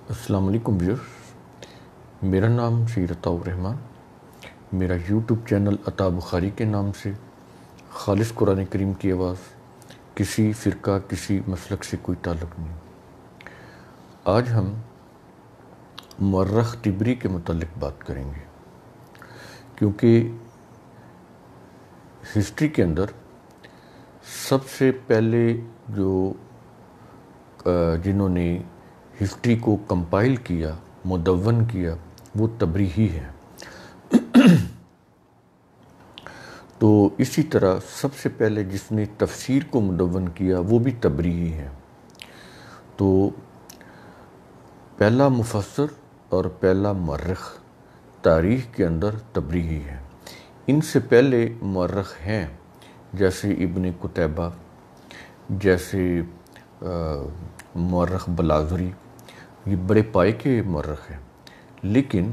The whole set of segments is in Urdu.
अस्सलाम वालेकुम व्यूअर्स, मेरा नाम रहमान। मेरा यूट्यूब चैनल अताबुखरी के नाम से खालिस कुरान करीम की आवाज़, किसी फ़िरका किसी मसलक से कोई ताल्लुक़ नहीं। आज हम मुअर्रख़ तिबरी के मुतालिक बात करेंगे, क्योंकि हिस्ट्री के अंदर सबसे पहले जिन्होंने हिस्ट्री को कंपाइल किया, मुदव्वन किया, वो तबरी ही है। तो इसी तरह सबसे पहले जिसने तफसीर को मुदव्वन किया वो भी तबरी ही है। तो पहला मुफस्सर और पहला मुअर्रिख़ तारीख़ के अंदर तबरी ही है। इनसे पहले मुअर्रिख़ हैं जैसे इब्न कुतैबा, जैसे मुअर्रिख़ बलाज़री, ये बड़े पाए के मुअर्रिख़ हैं, लेकिन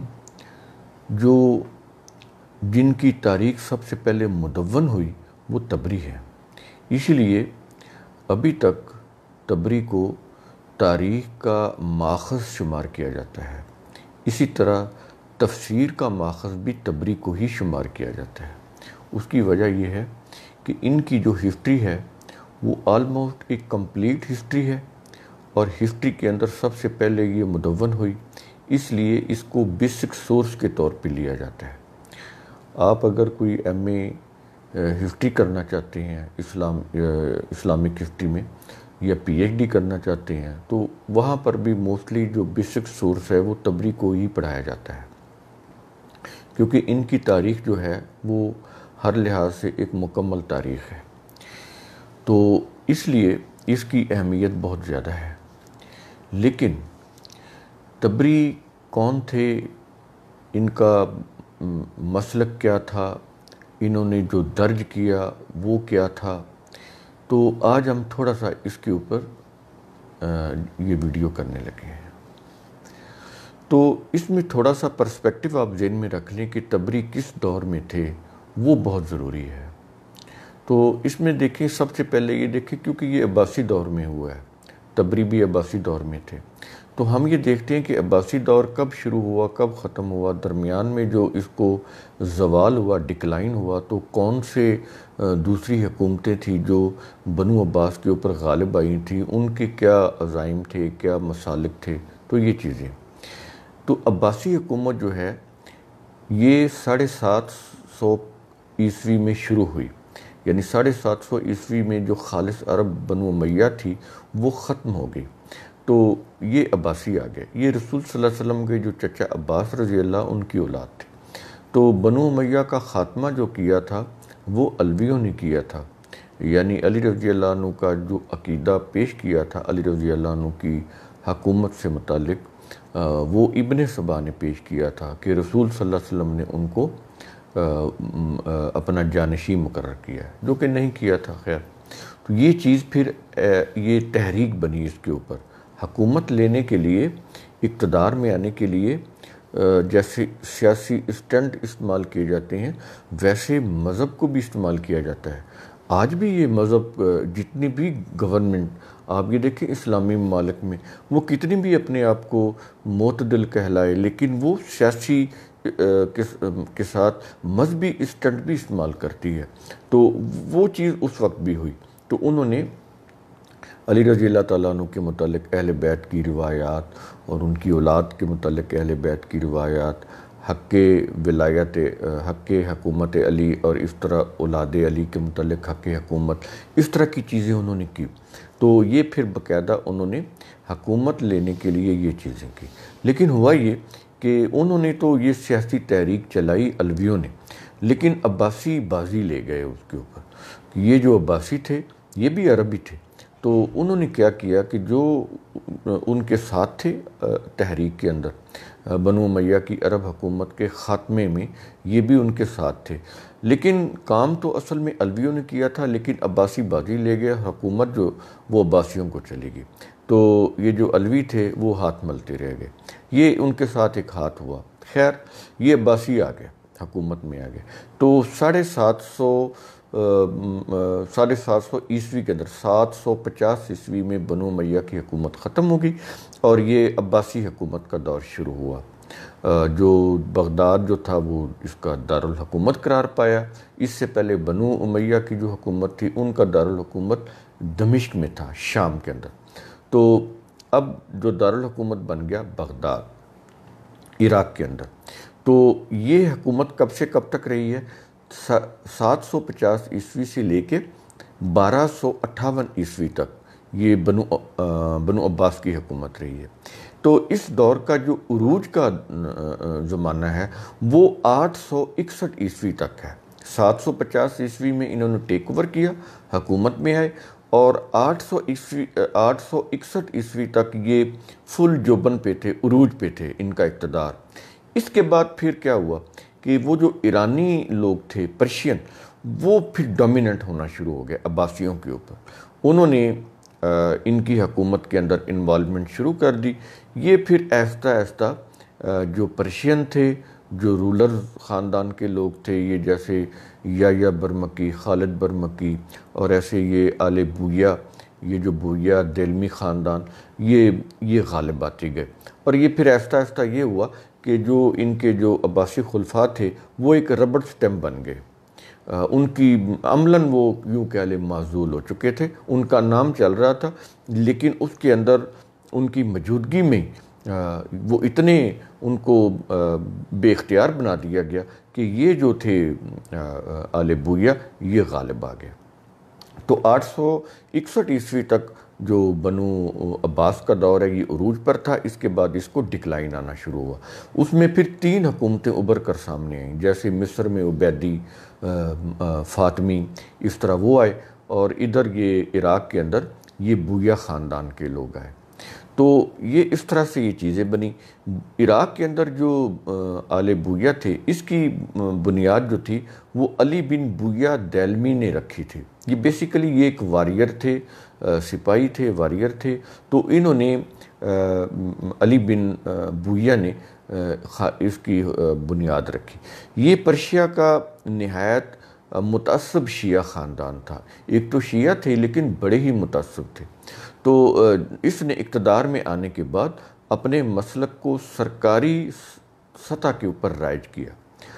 जिनकी तारीख़ सबसे पहले मुदव्वन हुई वो तबरी है। इसलिए अभी तक तबरी को तारीख़ का माख़ज़ शुमार किया जाता है। इसी तरह तफसीर का माख़ज़ भी तबरी को ही शुमार किया जाता है। उसकी वजह यह है कि इनकी जो हिस्ट्री है वो आलमोस्ट एक कंप्लीट हिस्ट्री है, और हिस्ट्री के अंदर सबसे पहले ये मुदव्वन हुई, इसलिए इसको बेसिक सोर्स के तौर पे लिया जाता है। आप अगर कोई एमए हिस्ट्री करना चाहते हैं इस्लामिक हिस्ट्री में, या पीएचडी करना चाहते हैं, तो वहाँ पर भी मोस्टली जो बेसिक सोर्स है वो तबरी को ही पढ़ाया जाता है, क्योंकि इनकी तारीख़ जो है वो हर लिहाज से एक मुकम्मल तारीख़ है। तो इसलिए इसकी अहमियत बहुत ज़्यादा है। लेकिन तबरी कौन थे, इनका मसलक क्या था, इन्होंने जो दर्ज किया वो क्या था, तो आज हम थोड़ा सा इसके ऊपर ये वीडियो करने लगे हैं। तो इसमें थोड़ा सा पर्सपेक्टिव आप ज़हन में रख लें कि तबरी किस दौर में थे, वो बहुत ज़रूरी है। तो इसमें देखें, सबसे पहले ये देखें, क्योंकि ये अब्बासी दौर में हुआ है, तबरी भी अब्बासी दौर में थे, तो हम ये देखते हैं कि अब्बासी दौर कब शुरू हुआ, कब ख़त्म हुआ, दरमियान में जो इसको ज़वाल हुआ, डिक्लाइन हुआ, तो कौन से दूसरी हुकूमतें थी जो बनु अब्बास के ऊपर गालिब आई थी, उनके क्या अज़ाइम थे, क्या मसालिक थे, तो ये चीज़ें। तो अब्बासी हुकूमत जो है ये 750 ईस्वी में शुरू हुई, यानी 750 ईस्वी में जो खालिस अरब बनु उमैया थी वो ख़त्म हो गई, तो ये अब्बासी आ गए। ये रसूल सल्लल्लाहु अलैहि वसल्लम के जो चचा अब्बास रज़ी अल्लाह उनकी औलाद थी। तो बनु उमैया का ख़ात्मा जो किया था वो अलवियों ने किया था, यानी अली रज़ी अल्लाह अन्हु का जो अकीदा पेश किया था अली रज़ी अल्लाह अन्हु की हुकूमत से मुतालिक, वो इब्न सबा ने पेश किया था कि रसूल सल्लल्लाहु अलैहि वसल्लम ने उनको अपना जानशी मुकर्रर किया है, जो कि नहीं किया था। खैर, तो ये चीज़ फिर ये तहरीक बनी इसके ऊपर। हुकूमत लेने के लिए, इक़्तिदार में आने के लिए जैसे सियासी स्टंट इस्तेमाल किए जाते हैं, वैसे मज़हब को भी इस्तेमाल किया जाता है। आज भी ये मज़हब, जितनी भी गवर्नमेंट आप ये देखें इस्लामी ममालिक में, वो कितनी भी अपने आप को मोतदिल कहलाए, लेकिन वो सियासी के साथ मजहबी स्टंट भी इस्तेमाल करती है। तो वो चीज़ उस वक्त भी हुई। तो उन्होंने अली रज़ी अल्लाह तआला अन्हु के मुतालिक अहले बैत की रिवायात, और उनकी औलाद के मुतालिक अहले बैत की रिवायात, हक़्क़े विलायत, हक़्क़े हुकूमत अली, और इस तरह औलाद अली के मुतालिक हक़्क़े हुकूमत, इस तरह की चीज़ें उन्होंने की। तो ये फिर बाकायदा उन्होंने हुकूमत लेने के लिए ये चीज़ें की। लेकिन हुआ ये कि उन्होंने तो ये सियासी तहरीक चलाई अलवियों ने, लेकिन अब्बासी बाजी ले गए उसके ऊपर। ये जो अब्बासी थे ये भी अरबी थे, तो उन्होंने क्या किया कि जो उनके साथ थे तहरीक के अंदर, बनु उमैया की अरब हुकूमत के ख़ात्मे में, ये भी उनके साथ थे। लेकिन काम तो असल में अलवियों ने किया था, लेकिन अब्बासी बाजी ले गए, हुकूमत जो वो अब्बासियों को चली गई। तो ये जो अलवी थे वो हाथ मलते रह गए, ये उनके साथ एक हाथ हुआ। खैर, ये अब्बासी आ गए, हुकूमत में आ गए। तो 750 750 کے اندر 750 عیسوی میں بنو امیہ کی حکومت ختم ہوگی اور یہ عباسی حکومت کا دور شروع ہوا، جو بغداد جو تھا وہ اس کا دارالحکومت قرار پایا۔ اس سے پہلے بنو امیہ کی جو حکومت تھی ان کا دارالحکومت دمشق میں تھا، شام کے اندر۔ تو اب جو دارالحکومت بن گیا بغداد، عراق کے اندر۔ تو یہ حکومت کب سے کب تک رہی ہے؟ 750 عیسوی سے لے کے 1258 عیسوی تک یہ بنو عباس کی حکومت رہی ہے۔ تو اس دور کا جو عروج کا زمانہ ہے وہ 861 عیسوی تک ہے۔ 750 عیسوی میں انہوں نے ٹیک اوور کیا، حکومت میں آئے، اور 861 عیسوی تک یہ فل جوبن پہ تھے، عروج پہ تھے ان کا اقتدار۔ اس کے بعد پھر کیا ہوا کہ وہ جو ایرانی لوگ تھے، پرشین، وہ پھر ڈومیننٹ ہونا شروع ہو گئے عباسیوں کے اوپر۔ انہوں نے ان کی حکومت کے اندر انوالومنٹ شروع کر دی۔ یہ پھر آہستہ آہستہ جو پرشین تھے، جو رولر خاندان کے لوگ تھے، یہ جیسے یحییٰ برمکی، خالد برمکی، اور ایسے یہ آل بویہ، یہ جو بویہ دیلمی خاندان، یہ غالب آتے گئے۔ اور یہ پھر آہستہ آہستہ یہ ہوا کہ جو ان کے جو عباسی خلفاء تھے وہ ایک ربڑ سٹیمپ بن گئے۔ ان کی عملاً وہ یوں کہہ لیں معزول ہو چکے تھے، ان کا نام چل رہا تھا، لیکن اس کے اندر ان کی موجودگی میں وہ اتنے ان کو بے اختیار بنا دیا گیا کہ یہ جو تھے آل بویہ یہ غالب آ گئے۔ تو 861 عیسوی تک جو بنو عباس کا دور ہے یہ عروج پر تھا۔ اس کے بعد اس کو ڈکلائن آنا شروع ہوا۔ اس میں پھر 3 حکومتیں ابھر کر سامنے آئیں، جیسے مصر میں عبیدی، فاطمی، اس طرح وہ آئے، اور ادھر یہ عراق کے اندر یہ بویہ خاندان کے لوگ آئے۔ تو یہ اس طرح سے یہ چیزیں بنی۔ عراق کے اندر جو آل بویہ تھے، اس کی بنیاد جو تھی وہ علی بن بویہ دیلمی نے رکھی تھی۔ یہ بیسیکلی یہ ایک واریر تھے، سپاہی تھے، واریر تھے۔ تو انہوں نے علی بن بویہ نے اس کی بنیاد رکھی۔ یہ پرشیا کا نہایت متعصب شیعہ خاندان تھا۔ ایک تو شیعہ تھے لیکن بڑے ہی متعصب تھے۔ تو اس نے اقتدار میں آنے کے بعد اپنے مسلک کو سرکاری سطح کے اوپر رائج کیا۔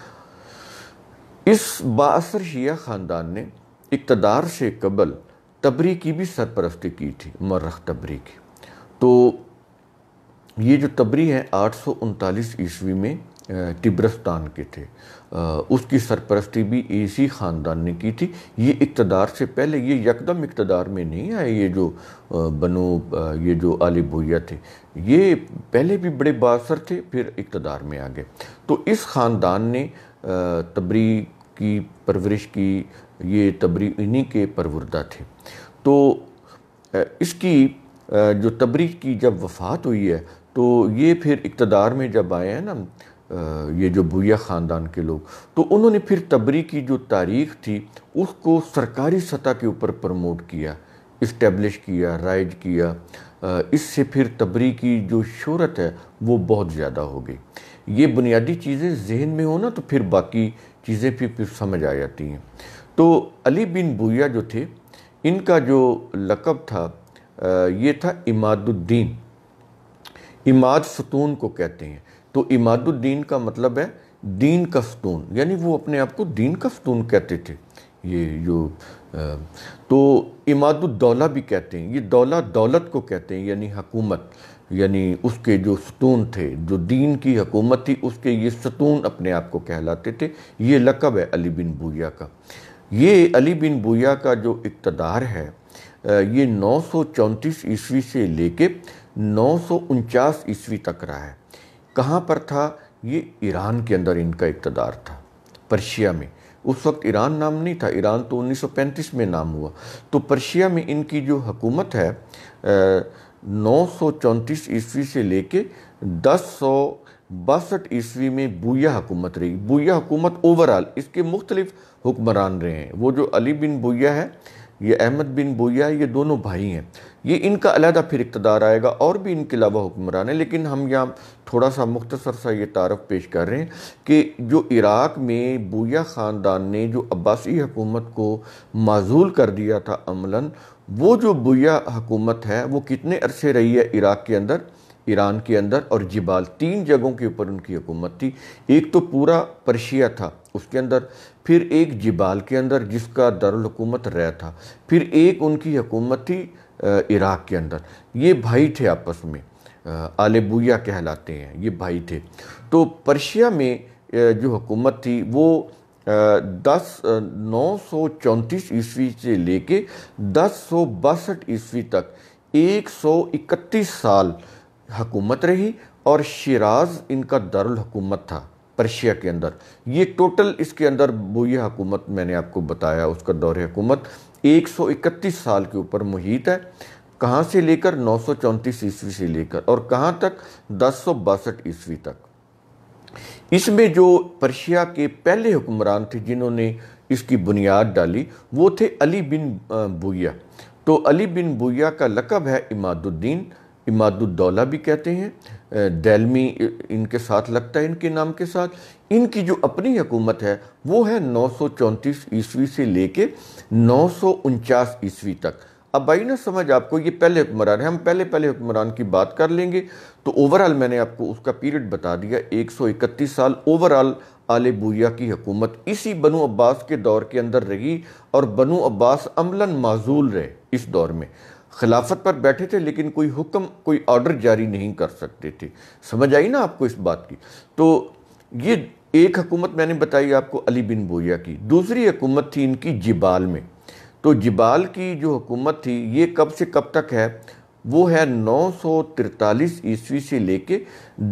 اس بااثر شیعہ خاندان نے اقتدار سے قبل تبری کی بھی سرپرستی کی تھی، مورخ تبری کی۔ تو یہ جو تبری ہیں 839 عیسوی میں طبرستان کے تھے، اس کی سرپرستی بھی اسی خاندان نے کی تھی۔ یہ اقتدار سے پہلے یہ یکدم اقتدار میں نہیں آئے، یہ جو آل بویہ تھے، یہ پہلے بھی بڑے بااثر تھے، پھر اقتدار میں آ گئے۔ تو اس خاندان نے تبری کی پرورش کی، یہ تبری انہی کے پروردہ تھے۔ تو اس کی جو تبری کی جب وفات ہوئی ہے تو یہ پھر اقتدار میں جب آئے ہیں نا یہ جو بویہ خاندان کے لوگ، تو انہوں نے پھر تبری کی جو تاریخ تھی اس کو سرکاری سطح کے اوپر پروموٹ کیا، اسٹیبلش کیا، رائج کیا۔ اس سے پھر تبری کی جو شہرت ہے وہ بہت زیادہ ہو گئی۔ یہ بنیادی چیزیں ذہن میں ہوں نا تو پھر باقی چیزیں پھر سمجھ آ جاتی ہیں۔ تو علی بن بویہ جو تھے، ان کا جو لقب تھا یہ تھا عماد الدین۔ عماد ستون کو کہتے ہیں۔ تو عماد الدین کا مطلب ہے دین کا ستون، یعنی وہ اپنے آپ کو دین کا ستون کہتے تھے۔ یہ جو تو عماد الدولہ بھی کہتے ہیں، یہ دولت کو کہتے ہیں، یعنی حکومت، یعنی اس کے جو ستون تھے، جو دین کی حکومت تھی اس کے یہ ستون اپنے آپ کو کہلاتے تھے۔ یہ لقب ہے علی بن بویہ کا۔ یہ علی بن بویہ کا جو اقتدار ہے یہ 934 عیسوی سے لے کے 949 عیسوی تک رہا ہے۔ کہاں پر تھا؟ یہ ایران کے اندر ان کا اقتدار تھا، پرشیا میں۔ اس وقت ایران نام نہیں تھا، ایران تو 1935 میں نام ہوا۔ تو پرشیا میں ان کی جو حکومت ہے 934 عیسوی سے لے کے 1062 عیسوی میں بویہ حکومت رہی۔ بویہ حکومت اوورال اس کے مختلف حکمران رہے ہیں۔ وہ جو علی بن بویہ ہے یہ احمد بن بویہ یہ دونوں بھائی ہیں. یہ ان کا علیحدہ پھر اقتدار آئے گا، اور بھی ان کے علاوہ حکمران ہیں، لیکن ہم یہاں تھوڑا سا مختصر سا یہ تعارف پیش کر رہے ہیں کہ جو عراق میں بویہ خاندان نے جو عباسی حکومت کو معزول کر دیا تھا عملاً، وہ جو بویہ حکومت ہے وہ کتنے عرصے رہی ہے عراق کے اندر، ایران کے اندر اور جبال، 3 جگہوں کے اوپر ان کی حکومت تھی. ایک تو پورا پرشیا تھا اس کے اندر، پھر ایک جبال کے اندر جس کا دارالحکومت رہ تھا، پھر ایک ان کی حکومت تھی عراق کے اندر. یہ بھائی تھے آپس میں، آل بویہ کہلاتے ہیں، یہ بھائی تھے. تو پرشیا میں جو حکومت تھی وہ 934 عیسوی سے لے کے 1062 عیسوی تک 131 سال حکومت رہی، اور شیراز ان کا دارالحکومت تھا پرشیا کے اندر. یہ ٹوٹل اس کے اندر بویہ حکومت میں نے آپ کو بتایا، اس کا دور حکومت 131 سال کے اوپر محیط ہے. کہاں سے لے کر 934 عیسوی سے لے کر، اور کہاں تک 1062 عیسوی تک. اس میں جو پرشیا کے پہلے حکمران تھے جنہوں نے اس کی بنیاد ڈالی وہ تھے علی بن بویہ. تو علی بن بویہ کا لقب ہے عماد الدین، عماد الدولہ بھی کہتے ہیں، دیلمی ان کے ساتھ لگتا ہے ان کے نام کے ساتھ. ان کی جو اپنی حکومت ہے وہ ہے 934 عیسوی سے لے کے 949 عیسوی تک. اب آئی نا سمجھ آپ کو، یہ پہلے حکمران ہیں، ہم پہلے حکمران کی بات کر لیں گے. تو اوورال میں نے آپ کو اس کا پیریڈ بتا دیا، 131 سال اوورال آل بویہ کی حکومت اسی بنو عباس کے دور کے اندر رہی، اور بنو عباس عملاً معزول رہے. اس دور میں خلافت پر بیٹھے تھے لیکن کوئی حکم، کوئی آرڈر جاری نہیں کر سکتے تھے. سمجھ آئی نا آپ کو اس بات کی. تو یہ ایک حکومت میں نے بتائی آپ کو علی بن بویہ کی. دوسری حکومت تھی ان کی جبال میں. تو جبال کی جو حکومت تھی یہ کب سے کب تک ہے؟ وہ ہے 943 عیسوی سے لے کے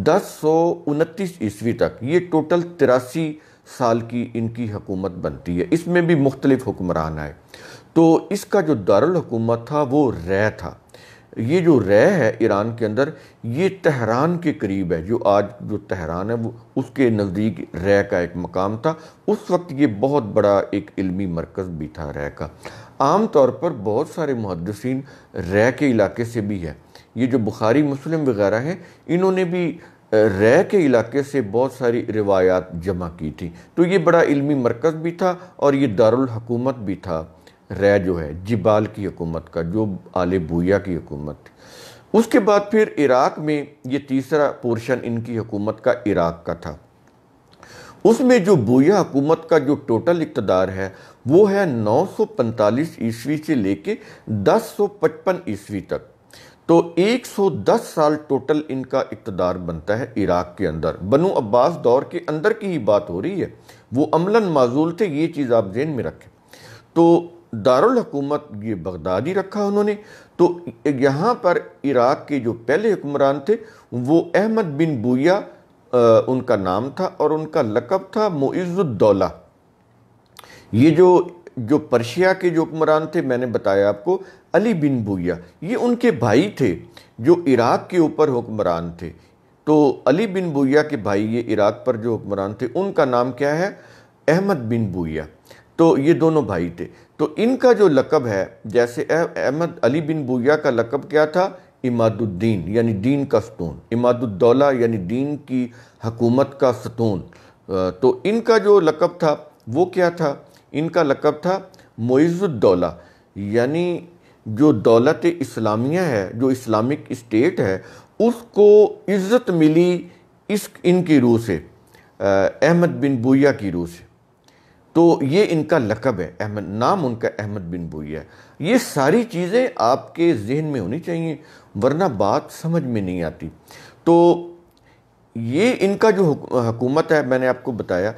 1029 عیسوی تک. یہ ٹوٹل 83 سال کی ان کی حکومت بنتی ہے. اس میں بھی مختلف حکمران آئے. تو اس کا جو دارالحکومت تھا وہ رے تھا. یہ جو رے ہے ایران کے اندر، یہ تہران کے قریب ہے. جو آج جو تہران ہے وہ اس کے نزدیک رے کا ایک مقام تھا. اس وقت یہ بہت بڑا ایک علمی مرکز بھی تھا رے کا. عام طور پر بہت سارے محدثین رے کے علاقے سے بھی ہے. یہ جو بخاری مسلم وغیرہ ہیں انہوں نے بھی رے کے علاقے سے بہت ساری روایات جمع کی تھی. تو یہ بڑا علمی مرکز بھی تھا اور یہ دارالحکومت بھی تھا رے جو ہے جبال کی حکومت کا، جو آل بویہ کی حکومت تھی. اس کے بعد پھر عراق میں یہ تیسرا پورشن ان کی حکومت کا عراق کا تھا. اس میں جو بویہ حکومت کا جو ٹوٹل اقتدار ہے وہ ہے 945 عیسوی سے لے کے 1055 عیسوی تک. تو 110 سال ٹوٹل ان کا اقتدار بنتا ہے عراق کے اندر. بنو عباس دور کے اندر کی ہی بات ہو رہی ہے، وہ عملاً معزول تھے، یہ چیز آپ ذہن میں رکھیں. تو دارالحکومت یہ بغداد ہی رکھا انہوں نے. تو یہاں پر عراق کے جو پہلے حکمران تھے وہ احمد بن بویہ ان کا نام تھا، اور ان کا لقب تھا معز الدولہ. یہ جو پرشیا کے جو حکمران تھے میں نے بتایا آپ کو علی بن بویہ، یہ ان کے بھائی تھے جو عراق کے اوپر حکمران تھے. تو علی بن بویہ کے بھائی یہ عراق پر جو حکمران تھے ان کا نام کیا ہے؟ احمد بن بویہ. تو یہ دونوں بھائی تھے. تو ان کا جو لقب ہے، جیسے احمد علی بن بویہ کا لقب کیا تھا؟ عماد الدین، یعنی دین کا ستون. عماد الدولہ یعنی دین کی حکومت کا ستون. تو ان کا جو لقب تھا وہ کیا تھا؟ ان کا لقب تھا معز الدولہ، یعنی جو دولت اسلامیہ ہے، جو اسلامک اسٹیٹ ہے، اس کو عزت ملی ان کی روح سے، احمد بن بویہ کی روح سے. تو یہ ان کا لقب ہے، احمد، نام ان کا احمد بن بویہ ہے. یہ ساری چیزیں آپ کے ذہن میں ہونی چاہیے ورنہ بات سمجھ میں نہیں آتی. تو یہ ان کا جو حکومت ہے میں نے آپ کو بتایا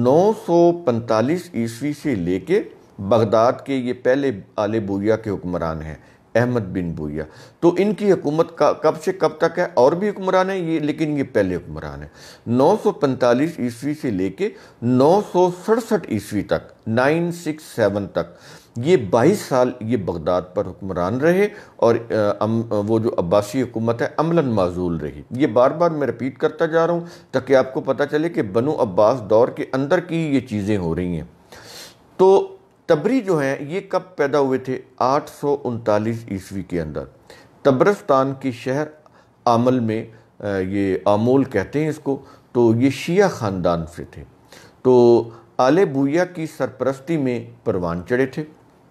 945 عیسوی سے لے کے بغداد کے یہ پہلے آل بویہ کے حکمران ہیں احمد بن بویہ. تو ان کی حکومت کب سے کب تک ہے؟ اور بھی حکمران ہیں یہ، لیکن یہ پہلے حکمران ہیں. 945 عیسوی سے لے کے 967 عیسوی تک، 967 تک یہ 22 سال یہ بغداد پر حکمران رہے، اور وہ جو عباسی حکومت ہے عملاً معزول رہی. یہ بار بار میں رپیٹ کرتا جا رہا ہوں تاکہ آپ کو پتہ چلے کہ بنو عباس دور کے اندر کی یہ چیزیں ہو رہی ہیں. تو تبری جو ہیں یہ کب پیدا ہوئے تھے؟ 839 عیسوی کے اندر طبرستان کی شہر آمل میں، یہ آمول کہتے ہیں اس کو، تو یہ شیعہ خاندان سے تھے، تو آل بویا کی سرپرستی میں پروان چڑھے تھے۔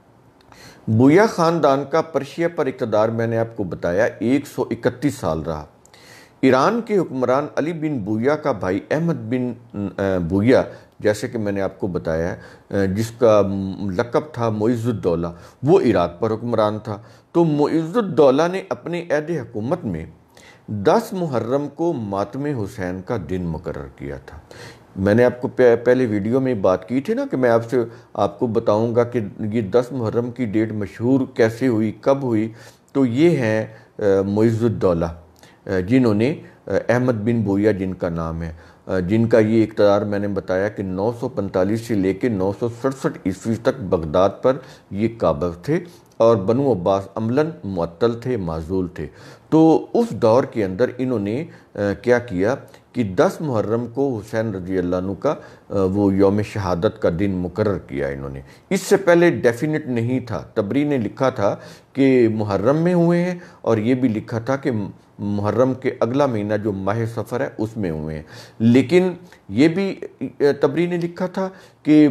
بویا خاندان کا پرشیا پر اقتدار میں نے آپ کو بتایا 131 سال رہا۔ ایران کے حکمران علی بن بویا کا بھائی احمد بن بویا، جیسے کہ میں نے آپ کو بتایا ہے، جس کا لقب تھا معز الدولہ، وہ عراق پر حکمران تھا۔ تو معز الدولہ نے اپنے عہد حکومت میں 10 محرم کو ماتم حسین کا دن مقرر کیا تھا۔ میں نے آپ کو پہلے ویڈیو میں بات کی تھی نا کہ میں آپ کو بتاؤں گا کہ یہ 10 محرم کی ڈیٹ مشہور کیسے ہوئی، کب ہوئی۔ تو یہ ہیں معز الدولہ، جنہوں نے احمد بن بویا جن کا نام ہے، جن کا یہ اقتدار میں نے بتایا کہ 945 سے لے کے 967 عیسوی تک بغداد پر یہ قابض تھے، اور بنو عباس عملاً معطل تھے، معزول تھے۔ تو اس دور کے اندر انہوں نے کیا کیا کہ 10 محرم کو حسین رضی اللہ عنہ کا وہ یوم شہادت کا دن مقرر کیا انہوں نے۔ اس سے پہلے ڈیفینٹ نہیں تھا، تبری نے لکھا تھا کہ محرم میں ہوئے ہیں، اور یہ بھی لکھا تھا کہ محرم کے اگلا مہینہ جو ماہ صفر ہے اس میں ہوئے ہیں، لیکن یہ بھی تبری نے لکھا تھا کہ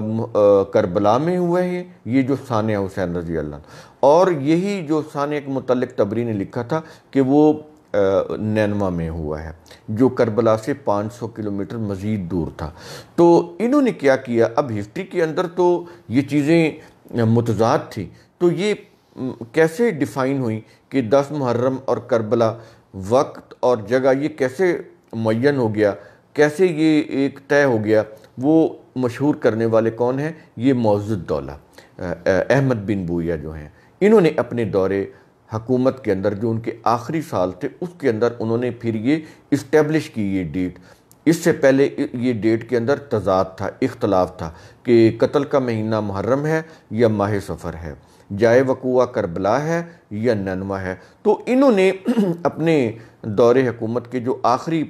کربلا میں ہوئے ہیں، یہ جو سانیہ حسین رضی اللہ عنہ، اور یہی جو سانیہ کے متعلق تبری نے لکھا تھا کہ وہ نینوا میں ہوا ہے، جو کربلا سے 500 کلومیٹر مزید دور تھا۔ تو انہوں نے کیا کیا، اب ہسٹری کے اندر تو یہ چیزیں متضاد تھی، تو یہ کیسے ڈیفائن ہوئی کہ 10 محرم اور کربلا، وقت اور جگہ یہ کیسے معین ہو گیا، کیسے یہ ایک طے ہو گیا؟ وہ مشہور کرنے والے کون ہیں؟ یہ معز الدولہ احمد بن بویا جو ہیں، انہوں نے اپنے دور حکومت کے اندر جو ان کے آخری سال تھے اس کے اندر انہوں نے پھر یہ اسٹیبلش کی یہ ڈیٹ۔ اس سے پہلے یہ ڈیٹ کے اندر تضاد تھا، اختلاف تھا کہ قتل کا مہینہ محرم ہے یا ماہ صفر ہے، جائے وقوع کربلا ہے یا نینوا ہے۔ تو انہوں نے اپنے دور حکومت کے جو آخری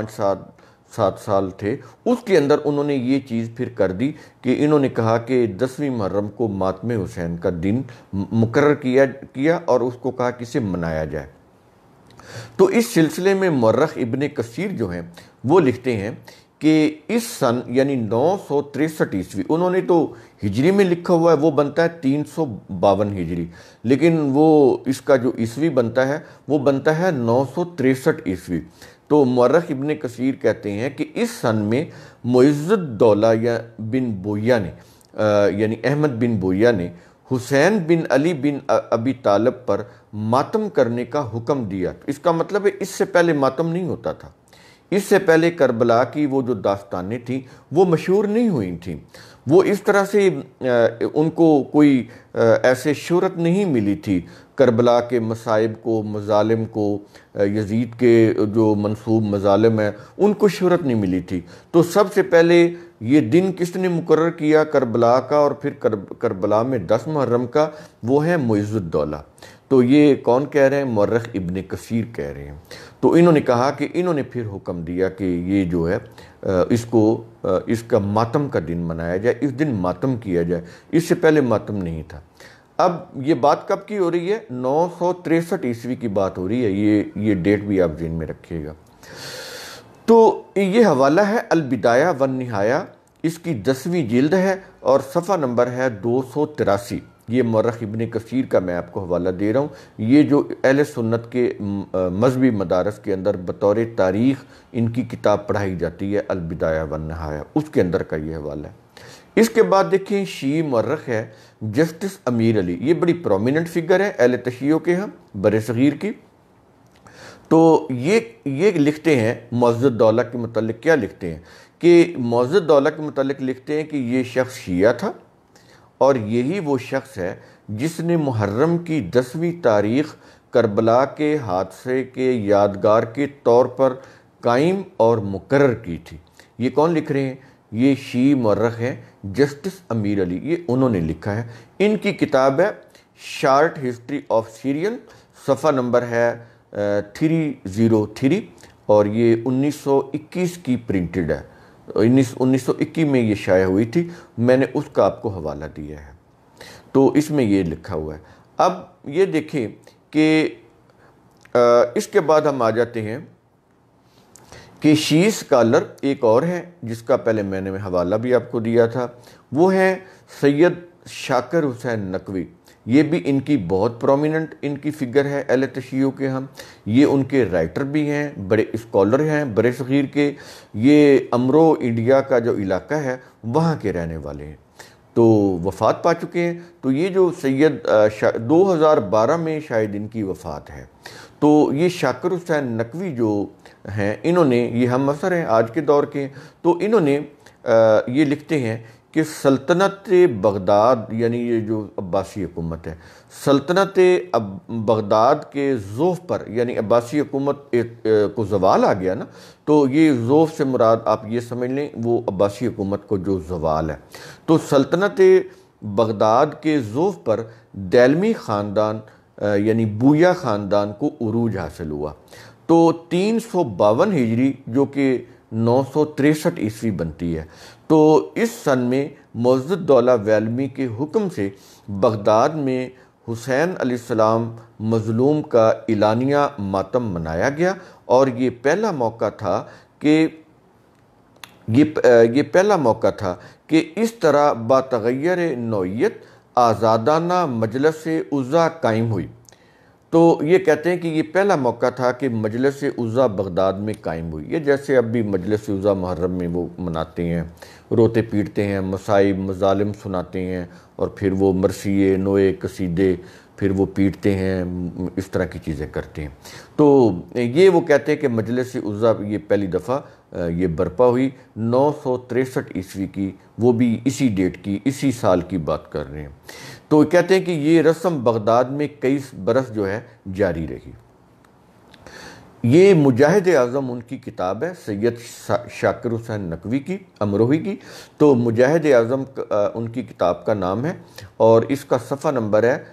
5-7 سال تھے اس کے اندر انہوں نے یہ چیز پھر کر دی کہ انہوں نے کہا کہ 10ویں محرم کو ماتم حسین کا دن مقرر کیا اور اس کو کہا کہ اسے منایا جائے۔ تو اس سلسلے میں مورخ ابن کثیر جو ہیں وہ لکھتے ہیں کہ اس سن یعنی 963 عیسوی، انہوں نے تو ہجری میں لکھا ہوا ہے وہ بنتا ہے 352 ہجری، لیکن وہ اس کا جو عیسوی بنتا ہے وہ بنتا ہے 963 عیسوی۔ تو مورخ ابن کثیر کہتے ہیں کہ اس سن میں معز الدولہ یا بن بویا نے یعنی احمد بن بویا نے حسین بن علی بن ابی طالب پر ماتم کرنے کا حکم دیا۔ اس کا مطلب ہے اس سے پہلے ماتم نہیں ہوتا تھا، اس سے پہلے کربلا کی وہ جو داستانیں تھیں وہ مشہور نہیں ہوئی تھیں، وہ اس طرح سے ان کو کوئی ایسے شہرت نہیں ملی تھی، کربلا کے مصائب کو، مظالم کو، یزید کے جو منسوب مظالم ہیں ان کو شہرت نہیں ملی تھی۔ تو سب سے پہلے یہ دن کس نے مقرر کیا کربلا کا، اور پھر کربلا میں 10 محرم کا، وہ ہے معز الدولہ۔ تو یہ کون کہہ رہے ہیں؟ مورخ ابن کثیر کہہ رہے ہیں۔ تو انہوں نے کہا کہ انہوں نے پھر حکم دیا کہ یہ جو ہے اس کا ماتم کا دن منایا جائے، اس دن ماتم کیا جائے، اس سے پہلے ماتم نہیں تھا۔ اب یہ بات کب کی ہو رہی ہے؟ 963 عیسوی کی بات ہو رہی ہے، یہ ڈیٹ بھی آپ ذہن میں رکھیے گا۔ تو یہ حوالہ ہے البدایہ والنہایہ، اس کی 10ویں جلد ہے اور صفحہ نمبر ہے 283۔ یہ مورخ ابن کثیر کا میں آپ کو حوالہ دے رہا ہوں، یہ جو اہل سنت کے مذہبی مدارس کے اندر بطور تاریخ ان کی کتاب پڑھائی جاتی ہے البدایہ والنہایہ، اس کے اندر کا یہ حوالہ ہے۔ اس کے بعد دیکھیں شیعی مورخ ہے جسٹس امیر علی، یہ بڑی پرومیننٹ فگر ہے اہل تشیع کے ہاں بر صغیر کی۔ تو یہ لکھتے ہیں معز الدولہ کے متعلق، کیا لکھتے ہیں کہ معز الدولہ کے متعلق لکھتے ہیں کہ یہ شخص شیعہ تھا، اور یہی وہ شخص ہے جس نے محرم کی 10ویں تاریخ کربلا کے حادثے کے یادگار کے طور پر قائم اور مقرر کی تھی۔ یہ کون لکھ رہے ہیں؟ یہ شیعی مورخ ہیں جسٹس امیر علی، یہ انہوں نے لکھا ہے۔ ان کی کتاب ہے شارٹ ہسٹری آف سیریل، صفحہ نمبر ہے 303، اور یہ 1921 کی پرنٹڈ ہے، 1921 میں یہ شائع ہوئی تھی، میں نے اس کا آپ کو حوالہ دیا ہے، تو اس میں یہ لکھا ہوا ہے۔ اب یہ دیکھیں کہ اس کے بعد ہم آ جاتے ہیں کہ شیعہ اسکالر ایک اور ہے جس کا پہلے میں نے حوالہ بھی آپ کو دیا تھا، وہ ہے سید شاکر حسین نقوی۔ یہ بھی ان کی بہت پرومیننٹ ان کی فگر ہے اہل تشیع کے ہم، یہ ان کے رائٹر بھی ہیں، بڑے اسکالر ہیں بر صغیر کے، یہ امرو انڈیا کا جو علاقہ ہے وہاں کے رہنے والے ہیں، تو وفات پا چکے ہیں۔ تو یہ جو سید 2012 میں شاید ان کی وفات ہے، تو یہ شاکر حسین نقوی جو ہیں، انہوں نے، یہ ہم عصر ہیں آج کے دور کے، تو انہوں نے یہ لکھتے ہیں کہ سلطنت بغداد، یعنی یہ جو عباسی حکومت ہے، سلطنت بغداد کے ضعف پر، یعنی عباسی حکومت کو زوال آ گیا نا، تو یہ ضعف سے مراد آپ یہ سمجھ لیں وہ عباسی حکومت کو جو زوال ہے، تو سلطنت بغداد کے ضعف پر دیلمی خاندان یعنی بویا خاندان کو عروج حاصل ہوا، تو 352 ہجری جو کہ 963 عیسوی بنتی ہے، تو اس سن میں معزز الدولہ ویلمی کے حکم سے بغداد میں حسین علیہ السلام مظلوم کا اعلانیہ ماتم منایا گیا، اور یہ پہلا موقع تھا کہ اس طرح باتغیر نوعیت آزادانہ مجلس عزا قائم ہوئی۔ تو یہ کہتے ہیں کہ یہ پہلا موقع تھا کہ مجلس عزا بغداد میں قائم ہوئی، یہ جیسے اب بھی مجلس عزا محرم میں وہ مناتے ہیں، روتے پیٹتے ہیں، مصائب مظالم سناتے ہیں، اور پھر وہ مرثیے نوئے قصیدے پھر وہ پیٹتے ہیں، اس طرح کی چیزیں کرتے ہیں۔ تو یہ وہ کہتے ہیں کہ مجلس عزا یہ پہلی دفعہ یہ برپا ہوئی 963 عیسوی کی، وہ بھی اسی ڈیٹ کی، اسی سال کی بات کر رہے ہیں۔ تو کہتے ہیں کہ یہ رسم بغداد میں 21 برس جو ہے جاری رہی۔ یہ مجاہد اعظم ان کی کتاب ہے، سید شاکر حسین نقوی کی، امروہی کی، تو مجاہد اعظم ان کی کتاب کا نام ہے، اور اس کا صفحہ نمبر ہے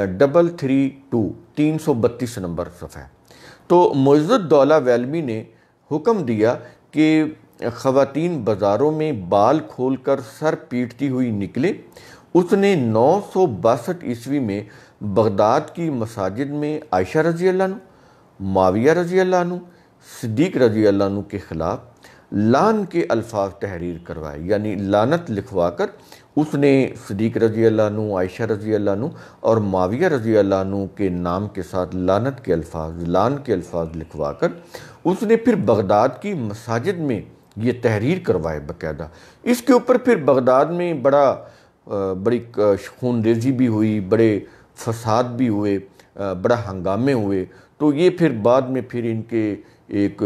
332 نمبر صفحہ ہے۔ تو معزز الدولہ ویلمی نے حکم دیا کہ خواتین بازاروں میں بال کھول کر سر پیٹتی ہوئی نکلے۔ اس نے 962 عیسوی میں بغداد کی مساجد میں عائشہ رضی اللہ عنہ، معاویہ رضی اللہ عنہ، صدیق رضی اللہ عنہ کے خلاف لعن کے الفاظ تحریر کروائے، یعنی لعنت لکھوا کر اس نے صدیق رضی اللہ عنہ، عائشہ رضی اللہ عنہ اور معاویہ رضی اللہ عنہ کے نام کے ساتھ لعنت کے الفاظ، لعن کے الفاظ لکھوا کر اس نے پھر بغداد کی مساجد میں یہ تحریر کروائے باقاعدہ۔ اس کے اوپر پھر بغداد میں بڑی خون ریزی بھی ہوئی، بڑے فساد بھی ہوئے، بڑا ہنگامے ہوئے، تو یہ پھر بعد میں پھر ان کے ایک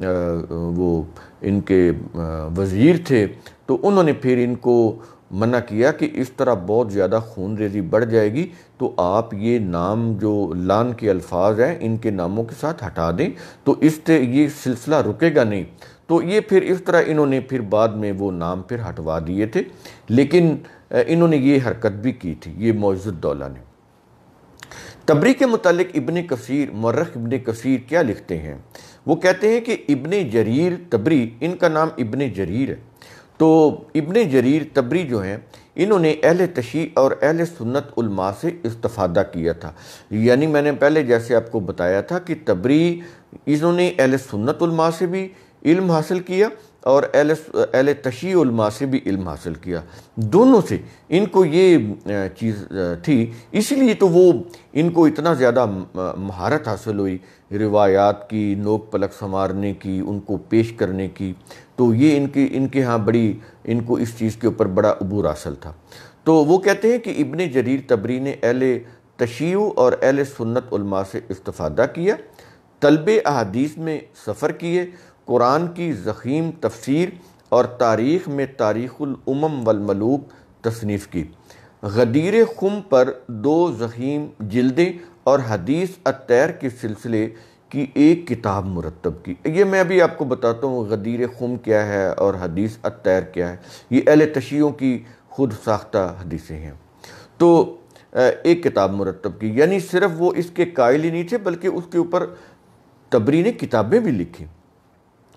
ان کے وزیر تھے، تو انہوں نے پھر ان کو منع کیا کہ اس طرح بہت زیادہ خون ریزی بڑھ جائے گی، تو آپ یہ نام جو لعن کے الفاظ ہیں ان کے ناموں کے ساتھ ہٹا دیں، تو اس سے یہ سلسلہ رکے گا نہیں۔ تو یہ پھر اس طرح انہوں نے پھر بعد میں وہ نام پھر ہٹوا دیے تھے، لیکن انہوں نے یہ حرکت بھی کی تھی، یہ معزز الدولہ نے۔ تبری کے متعلق ابن کثیر، مورخ ابن کثیر کیا لکھتے ہیں؟ وہ کہتے ہیں کہ ابن جریر تبری، ان کا نام ابن جریر ہے، تو ابن جریر تبری جو ہیں انہوں نے اہل تشیع اور اہل سنت علماء سے استفادہ کیا تھا، یعنی میں نے پہلے جیسے آپ کو بتایا تھا کہ تبری انہوں نے اہل سنت علماء سے بھی علم حاصل کیا اور اہل تشیع علماء سے بھی علم حاصل کیا، دونوں سے ان کو یہ چیز تھی، اسی لیے تو وہ ان کو اتنا زیادہ مہارت حاصل ہوئی روایات کی، نوک پلک سنوارنے کی، ان کو پیش کرنے کی، تو یہ ان کے ہاں بڑی، ان کو اس چیز کے اوپر بڑا عبور حاصل تھا۔ تو وہ کہتے ہیں کہ ابن جریر تبری نے اہل تشیع اور اہل سنت علماء سے استفادہ کیا، طلب احادیث میں سفر کیے، قرآن کی ضخیم تفسیر اور تاریخ میں تاریخ الامم والملوک تصنیف کی، غدیر خم پر 2 ضخیم جلدیں اور حدیث الطیر کے سلسلے کی ایک کتاب مرتب کی۔ یہ میں ابھی آپ کو بتاتا ہوں غدیر خم کیا ہے اور حدیث الطیر کیا ہے، یہ اہل تشیعوں کی خود ساختہ حدیثیں ہیں۔ تو ایک کتاب مرتب کی، یعنی صرف وہ اس کے قائل ہی نہیں تھے بلکہ اس کے اوپر تبری نے کتابیں بھی لکھی۔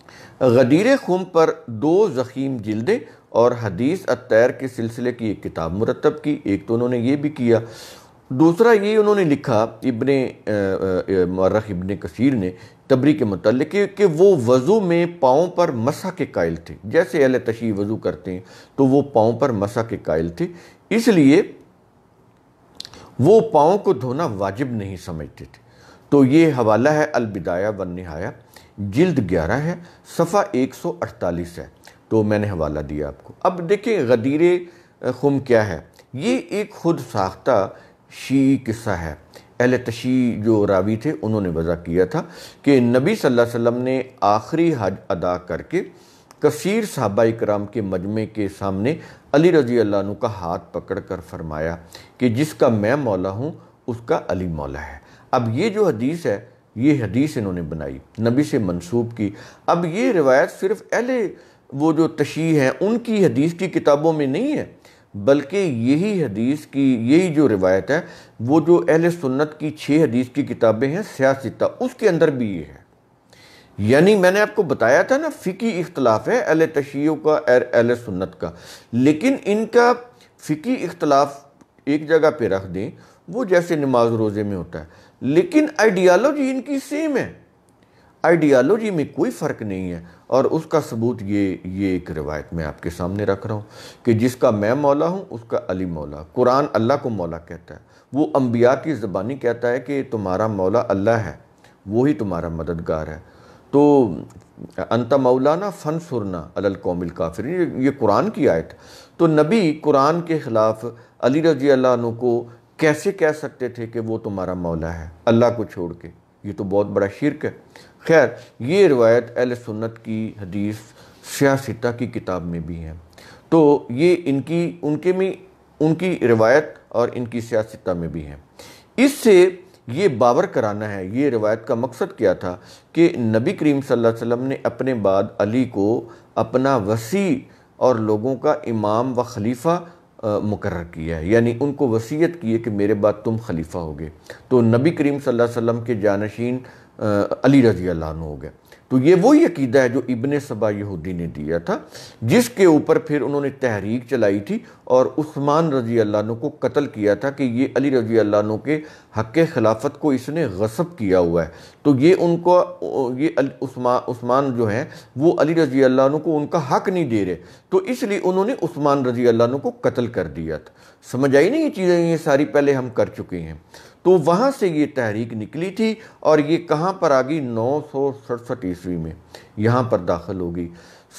غدیر خم پر 2 ضخیم جلدیں اور حدیث الطیر کے سلسلے کی ایک کتاب مرتب کی۔ ایک تو انہوں نے یہ بھی کیا، دوسرا یہ انہوں نے لکھا مورخ ابن کثیر نے تبری کے متعلق کہ وہ وضو میں پاؤں پر مسح کے قائل تھے، جیسے اہل تشیع وضو کرتے ہیں تو وہ پاؤں پر مسح کے قائل تھے، اس لیے وہ پاؤں کو دھونا واجب نہیں سمجھتے تھے۔ تو یہ حوالہ ہے البدایہ والنہایہ، جلد 11 ہے، صفحہ 148 ہے، تو میں نے حوالہ دیا آپ کو۔ اب دیکھیں غدیر خم کیا ہے، یہ ایک خود ساختہ شیعی قصہ ہے۔ اہل تشیع جو راوی تھے انہوں نے وضع کیا تھا کہ نبی صلی اللہ علیہ وسلم نے آخری حج ادا کر کے کثیر صحابہ اکرام کے مجمع کے سامنے علی رضی اللہ عنہ کا ہاتھ پکڑ کر فرمایا کہ جس کا میں مولا ہوں اس کا علی مولا ہے۔ اب یہ جو حدیث ہے، یہ حدیث انہوں نے بنائی، نبی سے منسوب کی۔ اب یہ روایت صرف وہ جو تشیع ہیں ان کی حدیث کی کتابوں میں نہیں ہے، بلکہ یہی جو روایت ہے وہ جو اہل سنت کی 6 حدیث کی کتابیں ہیں سیاستہ، اس کے اندر بھی یہ ہے۔ یعنی میں نے آپ کو بتایا تھا نا، فقہی اختلاف ہے اہل تشیع کا اہل سنت کا، لیکن ان کا فقہی اختلاف ایک جگہ پہ رکھ دیں، وہ جیسے نماز روزے میں ہوتا ہے، لیکن آئیڈیالوجی ان کی سیم ہے، آئیڈیالوجی میں کوئی فرق نہیں ہے۔ اور اس کا ثبوت یہ ایک روایت میں آپ کے سامنے رکھ رہا ہوں کہ جس کا میں مولا ہوں اس کا علی مولا۔ قرآن اللہ کو مولا کہتا ہے، وہ انبیاء کی زبانی کہتا ہے کہ تمہارا مولا اللہ ہے، وہی تمہارا مددگار ہے۔ تو انت مولانا فانصرنا علی القوم الکافرین، یہ قرآن کی آیت۔ تو نبی قرآن کے خلاف علی رضی اللہ عنہ کو کیسے کہہ سکتے تھے کہ وہ تمہارا مولا ہے اللہ کو چھوڑ کے؟ یہ تو بہت بڑا شرک ہے۔ خیر، یہ روایت اہل سنت کی حدیث سیاستہ کی کتاب میں بھی ہے، تو یہ ان کی روایت اور ان کی سیاستہ میں بھی ہے۔ اس سے یہ باور کرانا ہے، یہ روایت کا مقصد کیا تھا کہ نبی کریم صلی اللہ علیہ وسلم نے اپنے بعد علی کو اپنا وصی اور لوگوں کا امام و خلیفہ مقرر کیا ہے، یعنی ان کو وصیت کی ہے کہ میرے بعد تم خلیفہ ہوگے۔ تو نبی کریم صلی اللہ علیہ وسلم کے جانشین علی رضی اللہ عنہ ہو گئے۔ تو یہ وہی عقیدہ ہے جو ابن سبا یہودی نے دیا تھا، جس کے اوپر پھر انہوں نے تحریک چلائی تھی اور عثمان رضی اللہ عنہ کو قتل کیا تھا کہ یہ علی رضی اللہ عنہ کے حق خلافت کو اس نے غصب کیا ہوا ہے۔ تو یہ عثمان جو ہیں وہ علی رضی اللہ عنہ کو ان کا حق نہیں دے رہے، تو اس لیے انہوں نے عثمان رضی اللہ عنہ کو قتل کر دیا تھا۔ سمجھ آئی نہیں یہ چیزیں؟ یہ ساری پہلے ہم کر چکے ہیں۔ تو وہاں سے یہ تحریک نکلی تھی اور یہ کہاں پر آ گئی؟ 967 عیسوی میں یہاں پر داخل ہو گئی۔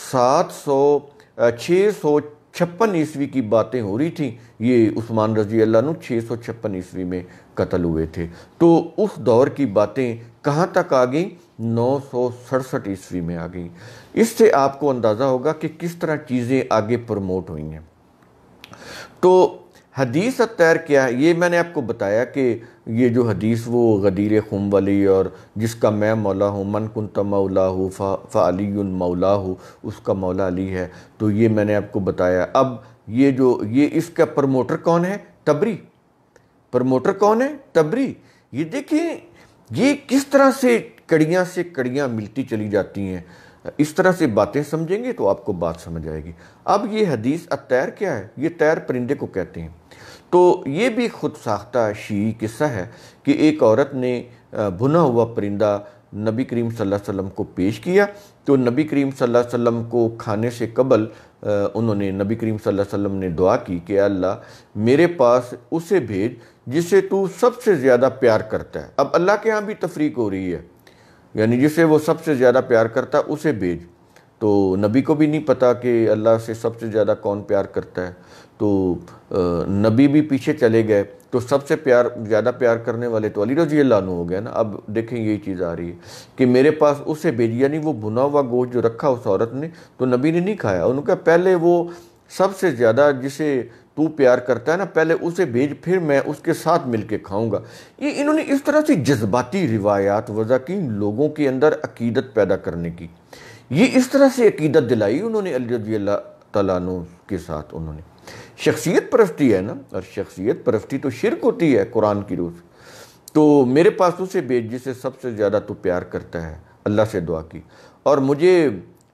656 عیسوی کی باتیں ہو رہی تھیں، یہ عثمان رضی اللہ عنہ 656 عیسوی میں قتل ہوئے تھے۔ تو اس دور کی باتیں کہاں تک آ گئیں؟ 967 عیسوی میں آ گئیں۔ اس سے آپ کو اندازہ ہوگا کہ کس طرح چیزیں آگے پروموٹ ہوئی ہیں۔ تو حدیث الطیر کیا ہے؟ یہ میں نے آپ کو بتایا کہ یہ جو حدیث وہ غدیر خم والی اور جس کا میں مولا ہوں، من کنت مولا ہوں فعلی مولا ہوں، اس کا مولا علی ہے۔ تو یہ میں نے آپ کو بتایا۔ اب یہ اس کا پروموٹر کون ہے؟ تبری۔ پروموٹر کون ہے؟ تبری۔ یہ دیکھیں یہ کس طرح سے کڑیاں ملتی چلی جاتی ہیں۔ اس طرح سے باتیں سمجھیں گے تو آپ کو بات سمجھ آئے گی۔ اب یہ حدیث الطیر کیا ہے؟ یہ طیر پرندے کو کہتے ہیں۔ تو یہ بھی خود ساختہ شیعی قصہ ہے کہ ایک عورت نے بھنا ہوا پرندہ نبی کریم صلی اللہ علیہ وسلم کو پیش کیا، تو نبی کریم صلی اللہ علیہ وسلم کو کھانے سے قبل انہوں نے نبی کریم صلی اللہ علیہ وسلم نے دعا کی کہ اللہ میرے پاس اسے بھیج جسے تو سب سے زیادہ پیار کرتا ہے۔ اب اللہ کے ہاں بھی تفریق ہو رہی ہے، یعنی جسے وہ سب سے زیادہ پیار کرتا ہے اسے بھیج۔ تو نبی کو بھی نہیں پتا کہ اللہ سے سب سے زیادہ کون پیار کرتا ہے، تو نبی بھی پیچھے چلے گئے، تو سب سے زیادہ پیار کرنے والے تو علی رضی اللہ عنہ ہو گئے نا۔ اب دیکھیں یہی چیز آ رہی ہے کہ میرے پاس اسے بھیج، یعنی وہ بھنا ہوا گوشت جو رکھا اس عورت نے، تو نبی نے نہیں کھایا۔ انہوں نے کہا پہلے وہ سب سے زیادہ جسے تو پیار کرتا ہے نا، پہلے اسے بھیج، پھر میں اس کے ساتھ مل کے کھاؤں گا۔ یہ انہوں نے اس طرح سے جذباتی روایات وضع کی لوگوں کے اندر عقیدت پیدا کرنے کی۔ یہ اس طرح سے عقیدت دلائی انہوں نے علی رضی اللہ تعالیٰ عنہ کے ساتھ۔ انہوں نے شخصیت پرستی ہے نا، اور شخصیت پرستی تو شرک ہوتی ہے قرآن کی روح سے۔ تو میرے پاس اسے بھیج جسے سب سے زیادہ تو پیار کرتا ہے، اللہ سے دعا کی، اور مجھے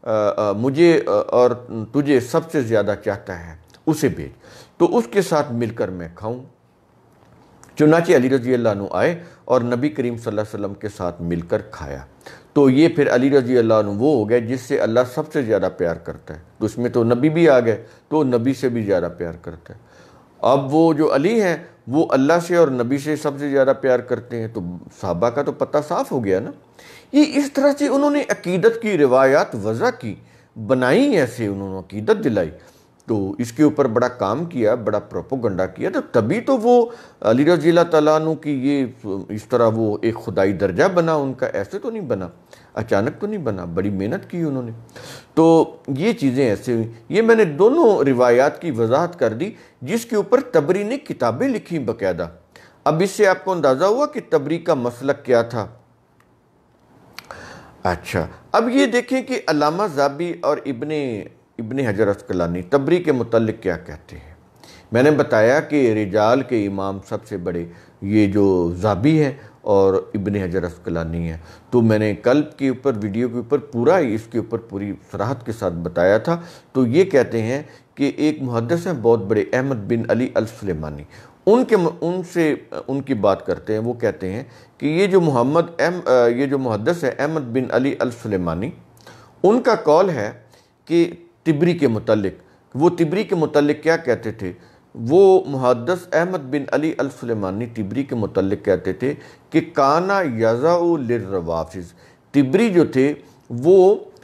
مجھے اور تجھے سب سے زیادہ چاہتا ہے اسے بھیج، تو اس کے ساتھ مل کر میں کھاؤں۔ چنانچہ علی رضی اللہ عنہ آئے اور نبی کریم صلی اللہ علیہ وسلم کے ساتھ مل کر کھایا۔ تو یہ پھر علی رضی اللہ عنہ وہ ہو گئے جس سے اللہ سب سے زیادہ پیار کرتا ہے، تو اس میں تو نبی بھی آ گئے، تو نبی سے بھی زیادہ پیار کرتا ہے۔ اب وہ جو علی ہیں وہ اللہ سے اور نبی سے سب سے زیادہ پیار کرتے ہیں، تو صحابہ کا تو پتہ صاف ہو گیا نا۔ یہ اس طرح سے انہوں نے عقیدت کی روایات وضع کی، بنائی، ایسے انہوں نے عقیدت دلائی، تو اس کے اوپر بڑا کام کیا، بڑا پروپوگنڈا کیا، تو تبھی تو وہ علی رضی اللہ تعالیٰ عنہ کی یہ اس طرح وہ ایک خدائی درجہ بنا ان کا، ایسے تو نہیں بنا، اچانک تو نہیں بنا، بڑی محنت کی انہوں نے۔ تو یہ چیزیں ایسے ہوئی۔ یہ میں نے دونوں روایات کی وضاحت کر دی جس کے اوپر تبری نے کتابیں لکھی باقاعدہ۔ اب اس سے آپ کو اندازہ ہوا کہ تبری کا مسلک کیا تھا۔ اچھا، اب یہ دیکھیں کہ علامہ ذابی اور ابن حجر عسقلانی تبری کے متعلق کیا کہتے ہیں۔ میں نے بتایا کہ رجال کے امام سب سے بڑے یہ جو ذابی ہے اور ابن حجر عسقلانی ہے، تو میں نے کل کے اوپر ویڈیو کے اوپر پورا اس کے اوپر پوری صراحت کے ساتھ بتایا تھا۔ تو یہ کہتے ہیں کہ ایک محدث ہیں بہت بڑے، احمد بن علی السلیمانی، ان کی بات کرتے ہیں۔ وہ کہتے ہیں کہ یہ جو محدث ہے احمد بن علی السلیمانی، ان کا قول ہے کہ تبری کے متعلق، وہ تبری کے متعلق کیا کہتے تھے؟ وہ محدث احمد بن علی السلیمانی تبری کے متعلق کہتے تھے کہ کانا یضع للروافض، تبری جو تھے وہ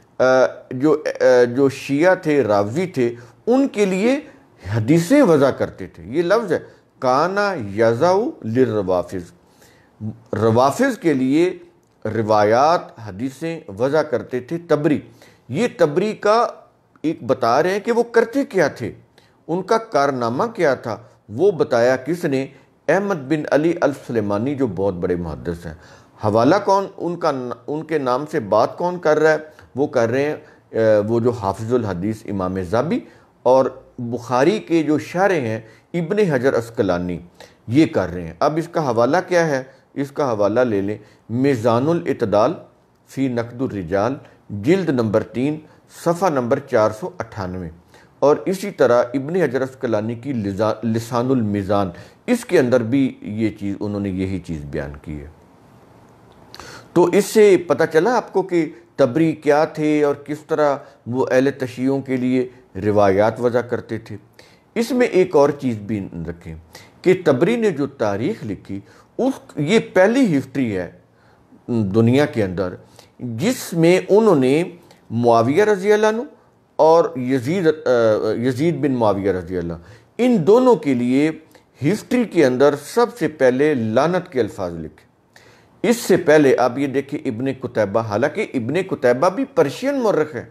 جو شیعہ تھے، رافضی تھے، ان کے لیے حدیثیں وضع کرتے تھے۔ یہ لفظ ہے کانا یضع للروافض، روافض کے لیے روایات، حدیثیں وضع کرتے تھے تبری۔ یہ تبری کا ایک بتا رہے ہیں کہ وہ کرتے کیا تھے، ان کا کارنامہ کیا تھا، وہ بتایا کس نے؟ احمد بن علی السلیمانی، جو بہت بڑے محدث ہیں۔ حوالہ کون ان کے نام سے بات کون کر رہا ہے؟ وہ کر رہے ہیں وہ جو حافظ الحدیث امام ذابی، اور بخاری کے جو شارح ہیں ابن حجر عسقلانی، یہ کر رہے ہیں۔ اب اس کا حوالہ کیا ہے؟ اس کا حوالہ لے لیں، میزان الاعتدال فی نقد الرجال، جلد نمبر 3، صفحہ نمبر 498، اور اسی طرح ابن حجر عسقلانی کی لسان المیزان، اس کے اندر بھی یہ چیز انہوں نے یہی چیز بیان کی ہے۔ تو اس سے پتہ چلا آپ کو کہ تبری کیا تھے اور کس طرح وہ اہل تشیعوں کے لیے روایات وضع کرتے تھے۔ اس میں ایک اور چیز بھی رکھیں کہ تبری نے جو تاریخ لکھی، یہ پہلی ہسٹری ہے دنیا کے اندر جس میں انہوں نے معاویہ رضی اللہ عنہ اور یزید بن معاویہ رضی اللہ، ان دونوں کے لیے ہسٹری کے اندر سب سے پہلے لعنت کے الفاظ لکھے۔ اس سے پہلے آپ یہ دیکھیں ابن قتیبہ، حالانکہ ابن قتیبہ بھی پرشین مورخ ہیں،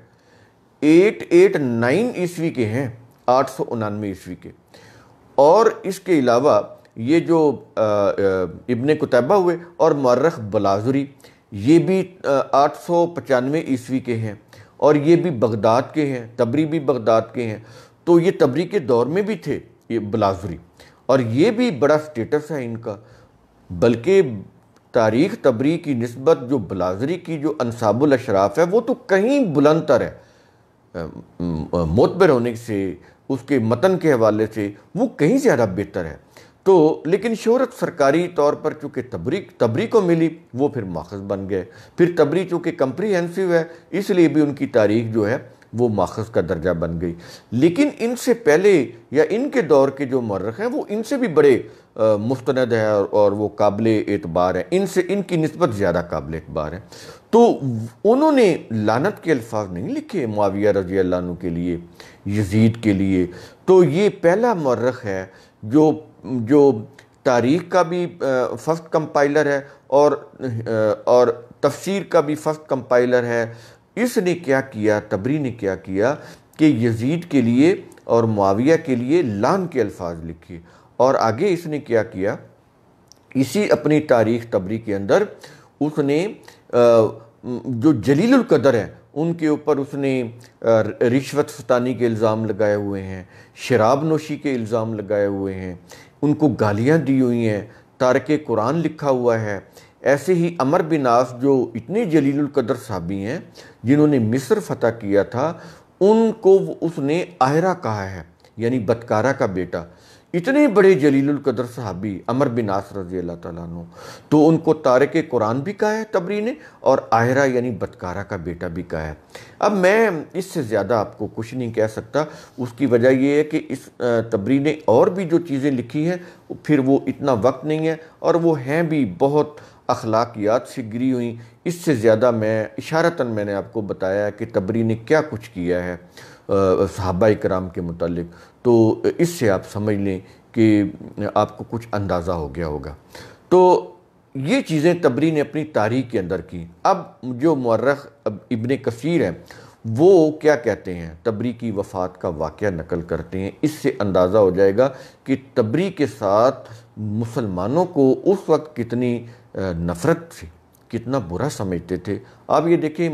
889 عیسوی کے ہیں، 899 عیسوی کے، اور اس کے علاوہ یہ جو ابن قتیبہ ہوئے اور مورخ بلازری، یہ بھی 895 عیسوی کے ہیں، اور یہ بھی بغداد کے ہیں، تبری بھی بغداد کے ہیں۔ تو یہ تبری کے دور میں بھی تھے یہ بلازری، اور یہ بھی بڑا سٹیٹس ہے ان کا، بلکہ تاریخ تبری کی نسبت جو بلازری کی جو انصاب الاشراف ہے وہ تو کہیں بلند تر ہے، معتبر ہونے سے، اس کے متن کے حوالے سے وہ کہیں زیادہ بہتر ہے۔ تو لیکن شہرت سرکاری طور پر چونکہ تبری کو ملی، وہ پھر ماخذ بن گئے۔ پھر تبری چونکہ کمپریہنسو ہے، اس لیے بھی ان کی تاریخ جو ہے وہ ماخذ کا درجہ بن گئی۔ لیکن ان سے پہلے یا ان کے دور کے جو مورخ ہیں وہ ان سے بھی بڑے مستند ہیں اور وہ قابل اعتبار ہیں، ان کی نسبت زیادہ قابل اعتبار ہیں۔ تو انہوں نے لعنت کے الفاظ نہیں لکھے معاویہ رضی اللہ عنہ کے لیے، یزید کے لیے۔ تو یہ پہلا مورخ ہے جو تاریخ کا بھی فرسٹ کمپائلر ہے اور تفسیر کا بھی فرسٹ کمپائلر ہے۔ اس نے کیا کیا، تبری نے کیا کیا کہ یزید کے لیے اور معاویہ کے لیے لعن کے الفاظ لکھے، اور آگے اس نے کیا کیا، اسی اپنی تاریخ تبری کے اندر اس نے جو جلیل القدر ہیں ان کے اوپر اس نے رشوت ستانی کے الزام لگائے ہوئے ہیں، شراب نوشی کے الزام لگائے ہوئے ہیں، ان کو گالیاں دی ہوئی ہیں، تارک قرآن لکھا ہوا ہے، ایسے ہی عمر بن عاص جو اتنے جلیل القدر صحابی ہیں جنہوں نے مصر فتح کیا تھا، ان کو اس نے آہرہ کہا ہے، یعنی بدکارہ کا بیٹا۔ اتنے بڑے جلیل القدر صحابی عمر بن عاص رضی اللہ تعالیٰ عنہ، تو ان کو تارک قرآن بھی کہا ہے تبری نے، اور آہرہ یعنی بدکارہ کا بیٹا بھی کہا ہے۔ اب میں اس سے زیادہ آپ کو کچھ نہیں کہہ سکتا، اس کی وجہ یہ ہے کہ اس تبری نے اور بھی جو چیزیں لکھی ہیں پھر وہ اتنا وقت نہیں ہے، اور وہ ہیں بھی بہت اخلاقیات سے گری ہوئیں۔ اس سے زیادہ میں اشارتاً میں نے آپ کو بتایا ہے کہ تبری نے کیا کچھ کیا ہے صحابہ کرام کے متعلق، تو اس سے آپ سمجھ لیں کہ آپ کو کچھ اندازہ ہو گیا ہوگا۔ تو یہ چیزیں تبری نے اپنی تاریخ کے اندر کی۔ اب جو مورخ ابن کثیر ہیں وہ کیا کہتے ہیں، تبری کی وفات کا واقعہ نقل کرتے ہیں۔ اس سے اندازہ ہو جائے گا کہ تبری کے ساتھ مسلمانوں کو اس وقت کتنی نفرت تھی، کتنا برا سمجھتے تھے۔ آپ یہ دیکھیں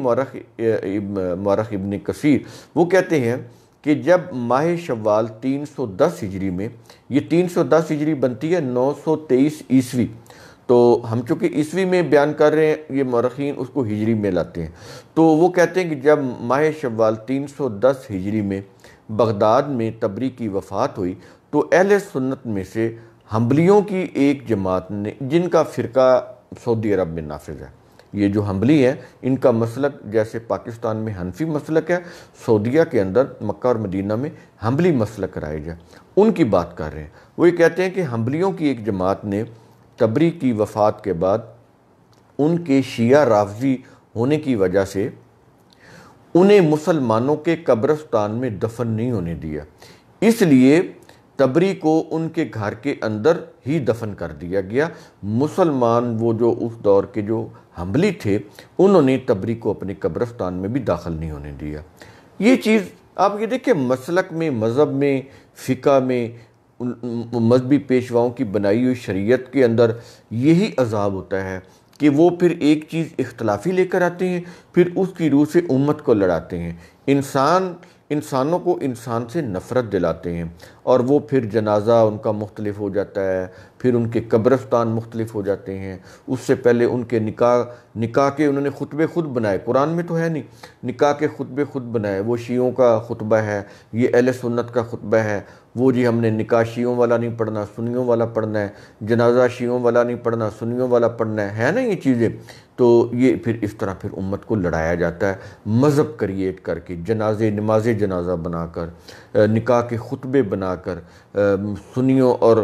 مورخ ابن کثیر وہ کہتے ہیں کہ جب ماہ شوال 310 ہجری میں، یہ 310 ہجری بنتی ہے 923 عیسوی، تو ہم چونکہ عیسوی میں بیان کر رہے ہیں، یہ مورخین اس کو ہجری میں لاتے ہیں، تو وہ کہتے ہیں کہ جب ماہ شوال 310 ہجری میں بغداد میں تبری کی وفات ہوئی تو اہل سنت میں سے حنبلیوں کی ایک جماعت نے، جن کا فرقہ سعودی عرب میں نافذ ہے، یہ جو حنبلی ہیں ان کا مسلک جیسے پاکستان میں حنفی مسلک ہے، سعودیہ کے اندر مکہ اور مدینہ میں حنبلی مسلک رائج ہے، ان کی بات کر رہے ہیں۔ وہ یہ کہتے ہیں کہ حنبلیوں کی ایک جماعت نے تبری کی وفات کے بعد ان کے شیعہ رافضی ہونے کی وجہ سے انہیں مسلمانوں کے قبرستان میں دفن نہیں ہونے دیا، اس لیے تبری کو ان کے گھر کے اندر ہی دفن کر دیا گیا۔ مسلمان وہ جو اس دور کے جو حنبلی تھے انہوں نے تبری کو اپنے قبرستان میں بھی داخل نہیں ہونے دیا۔ یہ چیز آپ یہ دیکھیں، مسلک میں، مذہب میں، فقہ میں، مذہبی پیشواؤں کی بنائی ہوئی شریعت کے اندر یہی عذاب ہوتا ہے کہ وہ پھر ایک چیز اختلافی لے کر آتے ہیں، پھر اس کی روح سے امت کو لڑاتے ہیں، انسانوں کو انسان سے نفرت دلاتے ہیں، اور وہ پھر جنازہ ان کا مختلف ہو جاتا ہے، پھر ان کے قبرستان مختلف ہو جاتے ہیں۔ اس سے پہلے ان کے نکاح کے انہوں نے خطبے خود بنائے، قرآن میں تو ہے نہیں، نکاح کے خطبے خود بنائے، وہ شیعوں کا خطبہ ہے، یہ اہل سنت کا خطبہ ہے، وہ جی ہم نے نکاح شیعوں والا نہیں پڑھنا، سنیوں والا پڑھنا ہے، جنازہ شیعوں والا نہیں پڑھنا، سنیوں والا پڑھنا ہے نا یہ چیزیں۔ تو یہ پھر اس طرح پھر امت کو لڑایا جاتا ہے، مذہب کریٹ کر کے، نماز جنازہ بنا کر، نکاح کے خطبے بنا کر، سنیوں اور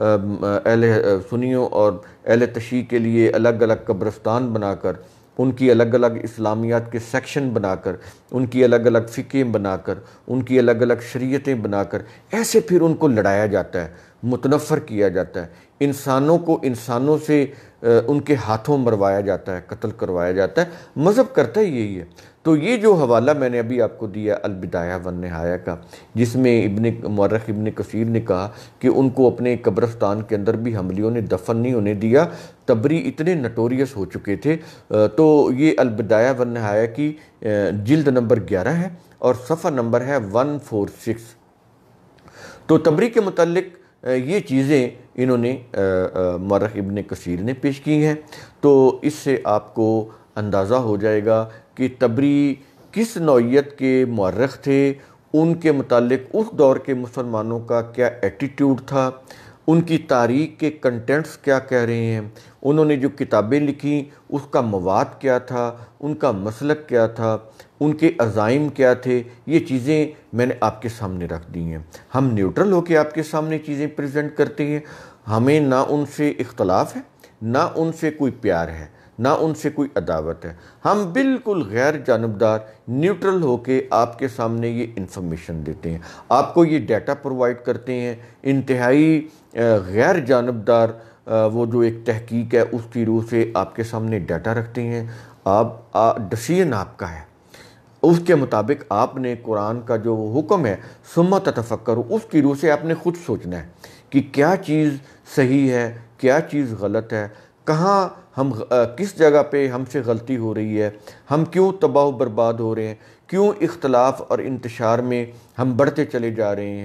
اہل تشیع کے لیے الگ الگ قبرستان بنا کر، ان کی الگ الگ اسلامیات کے سیکشن بنا کر، ان کی الگ الگ فقہیں بنا کر، ان کی الگ الگ شریعتیں بنا کر، ایسے پھر ان کو لڑایا جاتا ہے، متنفر کیا جاتا ہے، انسانوں کو انسانوں سے ان کے ہاتھوں مروایا جاتا ہے، قتل کروایا جاتا ہے۔ مذہب کرتا ہی یہی ہے۔ تو یہ جو حوالہ میں نے ابھی آپ کو دیا البدایہ والنہایہ کا، جس میں مورخ ابن کثیر نے کہا کہ ان کو اپنے قبرستان کے اندر بھی حنبلیوں نے دفن نہیں ہونے دیا، تبری اتنے نٹوریس ہو چکے تھے۔ تو یہ البدایہ والنہایہ کی جلد نمبر 11 ہے اور صفحہ نمبر ہے 146۔ تو تبری کے متعلق یہ چیزیں انہوں نے مورخ ابن کثیر نے پیش کی ہیں، تو اس سے آپ کو اندازہ ہو جائے گا کہ تبری کس نوعیت کے مورخ تھے، ان کے متعلق اس دور کے مسلمانوں کا کیا ایٹیٹیوڈ تھا، ان کی تاریخ کے کنٹینٹس کیا کہہ رہے ہیں، انہوں نے جو کتابیں لکھیں اس کا مواد کیا تھا، ان کا مسلک کیا تھا، ان کے عزائم کیا تھے، یہ چیزیں میں نے آپ کے سامنے رکھ دی ہیں۔ ہم نیوٹرل ہو کے آپ کے سامنے چیزیں پریزنٹ کرتے ہیں، ہمیں نہ ان سے اختلاف ہے، نہ ان سے کوئی پیار ہے، نہ ان سے کوئی عداوت ہے، ہم بالکل غیر جانبدار نیوٹرل ہو کے آپ کے سامنے یہ انفارمیشن دیتے ہیں، آپ کو یہ ڈیٹا پرووائڈ کرتے ہیں، انتہائی غیر جانبدار وہ جو ایک تحقیق ہے اس کی روح سے آپ کے سامنے ڈیٹا رکھتے ہیں۔ آپ ڈسیژن آپ کا ہے، اس کے مطابق آپ نے قرآن کا جو حکم ہے ثم تتفکروا، اس کی روح سے آپ نے خود سوچنا ہے کہ کیا چیز صحیح ہے، کیا چیز غلط ہے، کہاں ہم کس جگہ پہ ہم سے غلطی ہو رہی ہے، ہم کیوں تباہ و برباد ہو رہے ہیں، کیوں اختلاف اور انتشار میں ہم بڑھتے چلے جا رہے ہیں،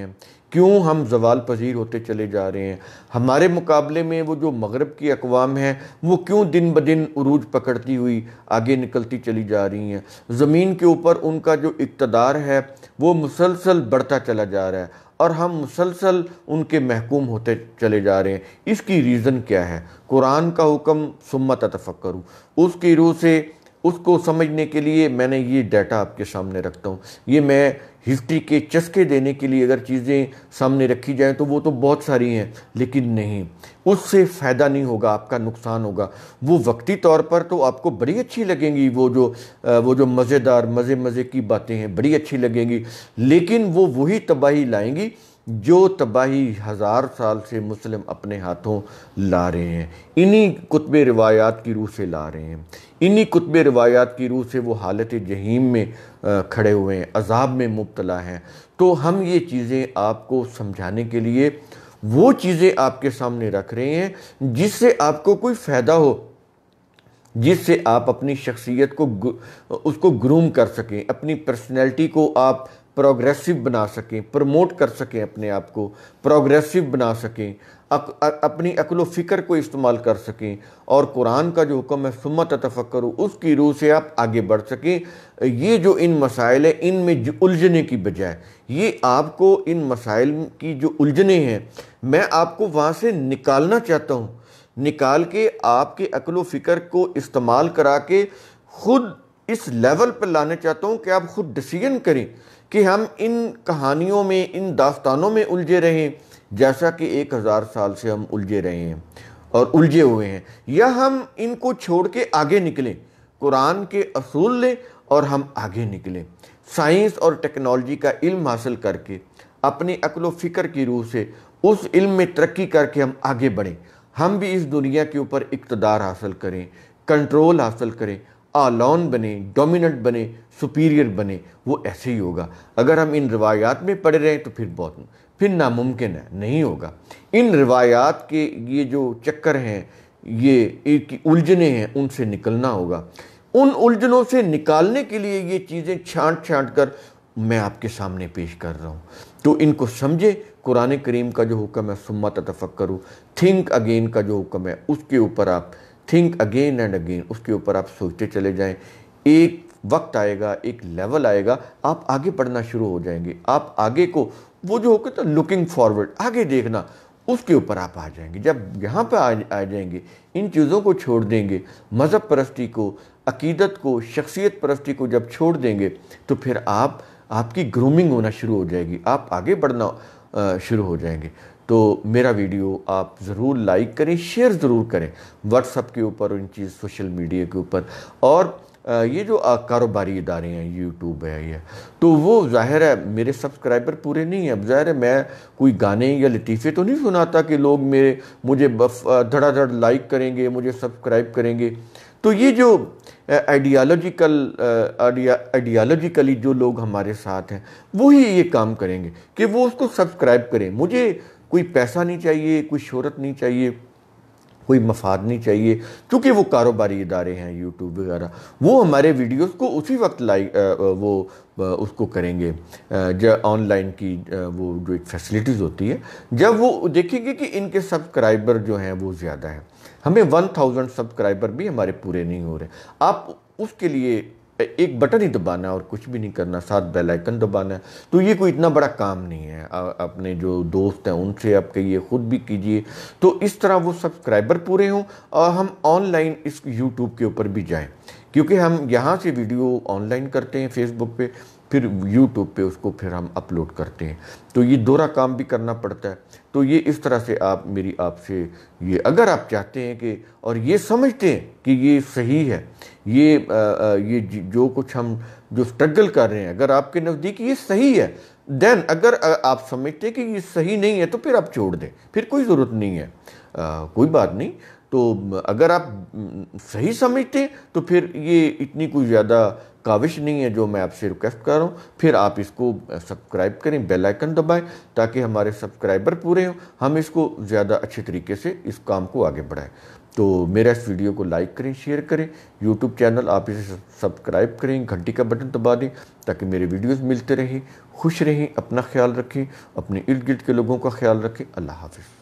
کیوں ہم زوال پذیر ہوتے چلے جا رہے ہیں؟ ہمارے مقابلے میں وہ جو مغرب کی اقوام ہیں وہ کیوں دن بدن عروج پکڑتی ہوئی آگے نکلتی چلی جا رہی ہیں؟ زمین کے اوپر ان کا جو اقتدار ہے وہ مسلسل بڑھتا چلا جا رہا ہے اور ہم مسلسل ان کے محکوم ہوتے چلے جا رہے ہیں۔ اس کی ریزن کیا ہے؟ قرآن کا حکم ثم تتفکروا، اس کی روح سے اس کو سمجھنے کے لیے میں نے یہ ڈیٹا آپ کے سامنے رکھتا ہوں۔ یہ میں ہسٹری کے چسکے دینے کے لیے اگر چیزیں سامنے رکھی جائیں تو وہ تو بہت ساری ہیں، لیکن نہیں، اس سے فائدہ نہیں ہوگا، آپ کا نقصان ہوگا۔ وہ وقتی طور پر تو آپ کو بڑی اچھی لگیں گی، وہ جو مزیدار مزے کی باتیں ہیں بڑی اچھی لگیں گی، لیکن وہ وہی تباہی لائیں گی جو تباہی 1000 سال سے مسلم اپنے ہاتھوں لا رہے ہیں، انہی کتب روایات کی روح سے لا رہے ہیں، انہی کتب روایات کی روح سے وہ حالت جہیم میں کھڑے ہوئے ہیں، عذاب میں مبتلا ہیں۔ تو ہم یہ چیزیں آپ کو سمجھانے کے لیے وہ چیزیں آپ کے سامنے رکھ رہے ہیں جس سے آپ کو کوئی فائدہ ہو، جس سے آپ اپنی شخصیت کو اس کو گروم کر سکیں، اپنی پرسنالٹی کو آپ پروگریسو بنا سکیں، پروموٹ کر سکیں، اپنے آپ کو پروگریسو بنا سکیں، اپنی عقل و فکر کو استعمال کر سکیں، اور قرآن کا جو حکم ہے ثم تتفکروا، اس کی روح سے آپ آگے بڑھ سکیں۔ یہ جو ان مسائل ہیں ان میں الجھنے کی بجائے یہ آپ کو ان مسائل کی جو الجھنے ہیں میں آپ کو وہاں سے نکالنا چاہتا ہوں، نکال کے آپ کے عقل و فکر کو استعمال کرا کے خود اس لیول پر لانا چاہتا ہوں کہ آپ خود ڈیسیژن کریں کہ ہم ان کہانیوں میں، ان داستانوں میں الجھے رہیں جیسا کہ 1000 سال سے ہم الجھے رہے ہیں اور الجھے ہوئے ہیں، یا ہم ان کو چھوڑ کے آگے نکلیں، قرآن کے اصول لیں اور ہم آگے نکلیں، سائنس اور ٹیکنالوجی کا علم حاصل کر کے اپنی عقل و فکر کی روح سے اس علم میں ترقی کر کے ہم آگے بڑھیں، ہم بھی اس دنیا کے اوپر اقتدار حاصل کریں، کنٹرول حاصل کریں، آلون بنیں، ڈومیننٹ بنیں، سپیریئر بنیں۔ وہ ایسے ہی ہوگا۔ اگر ہم ان روایات میں پڑے رہیں تو پھر ناممکن ہے، نہیں ہوگا۔ ان روایات کے یہ جو چکر ہیں، یہ ایک الجھنے ہیں، ان سے نکلنا ہوگا۔ ان الجھنوں سے نکالنے کے لیے یہ چیزیں چھانٹ کر میں آپ کے سامنے پیش کر رہا ہوں، تو ان کو سمجھے۔ قرآن کریم کا جو حکم ہے ثم تتفکروا، تھنک اگین کا جو حکم ہے اس کے اوپر آپ تھنک اگین اینڈ اگین، اس کے اوپر آپ سوچتے چلے جائیں۔ ایک وقت آئے گا، ایک لیول آئے گا، آپ آگے بڑھنا شروع ہو جائیں گے۔ آپ آگے کو وہ جو ہوتا ہے لکنگ فارورڈ، آگے دیکھنا، اس کے اوپر آپ آ جائیں گے۔ جب یہاں پہ آ جائیں گے، ان چیزوں کو چھوڑ دیں گے، مذہب پرستی کو، عقیدت کو، شخصیت پرستی کو جب چھوڑ دیں گے تو پھر آپ کی گرومنگ ہونا شروع ہو جائے گی، آپ آگے بڑھنا شروع ہو جائیں گے۔ تو میرا ویڈیو آپ ضرور لائک کریں، شیئر ضرور کریں، واٹس ایپ کے اوپر، ان چیز سوشل میڈیا کے اوپر۔ اور یہ جو کاروباری ادارے ہیں، یوٹیوب ہے یہ، تو وہ ظاہر ہے میرے سبسکرائبر پورے نہیں ہیں۔ اب ظاہر ہے میں کوئی گانے یا لطیفے تو نہیں سناتا کہ لوگ مجھے دھڑا دھڑ لائک کریں گے، مجھے سبسکرائب کریں گے۔ تو یہ جو آئیڈیالوجیکلی جو لوگ ہمارے ساتھ ہیں وہی یہ کام کریں گے کہ وہ اس کو سبسکرائب کریں۔ مجھے کوئی پیسہ نہیں چاہیے، کوئی شہرت نہیں چاہیے، کوئی مفاد نہیں چاہیے، کیونکہ وہ کاروباری ادارے ہیں یوٹیوب وغیرہ، وہ ہمارے ویڈیوز کو اسی وقت وہ اس کو کریں گے، جب آن لائن کی وہ جو ایک فیسلٹیز ہوتی ہے، جب وہ دیکھیں گے کہ ان کے سبسکرائبر جو ہیں وہ زیادہ ہیں۔ ہمیں 1000 سبسکرائبر بھی ہمارے پورے نہیں ہو رہے۔ آپ اس کے لیے ایک بٹن ہی دبانا ہے اور کچھ بھی نہیں کرنا، ساتھ بیل آئیکن دبانا ہے۔ تو یہ کوئی اتنا بڑا کام نہیں ہے، اپنے جو دوست ہیں ان سے آپ کہیے، خود بھی کیجئے، تو اس طرح وہ سبسکرائبر پورے ہوں اور ہم آن لائن اس یوٹیوب کے اوپر بھی جائیں، کیونکہ ہم یہاں سے ویڈیو آن لائن کرتے ہیں فیس بک پہ، پھر یوٹیوب پہ اس کو پھر ہم اپلوڈ کرتے ہیں، تو یہ دورہ کام بھی کرنا پڑتا ہے۔ تو یہ اس طرح سے آپ سے یہ، اگر آپ چاہتے ہیں کہ اور یہ سمجھتے ہیں کہ یہ صحیح ہے، یہ جو کچھ ہم جو سٹرگل کر رہے ہیں، اگر آپ کے نزدیک یہ صحیح ہے، دین اگر آپ سمجھتے ہیں کہ یہ صحیح نہیں ہے تو پھر آپ چھوڑ دیں، پھر کوئی ضرورت نہیں ہے، کوئی بات نہیں۔ تو اگر آپ صحیح سمجھتے ہیں تو پھر یہ اتنی کوئی زیادہ کاوش نہیں ہے جو میں آپ سے ریکویسٹ کر رہا ہوں. پھر آپ اس کو سبسکرائب کریں، بیل آئیکن دبائیں تاکہ ہمارے سبسکرائبر پورے ہوں، ہم اس کو زیادہ اچھے طریقے سے اس کام کو آگے بڑھائیں. تو میرا اس ویڈیو کو لائک کریں، شیئر کریں. یوٹیوب چینل آپ اسے سبسکرائب کریں، گھنٹی کا بٹن دبا دیں تاکہ میرے ویڈیوز ملتے رہیں. خوش رہیں، اپنا خیال رکھیں، اپنے ارد گرد کے لوگوں کا خیال رکھیں. اللہ حافظ.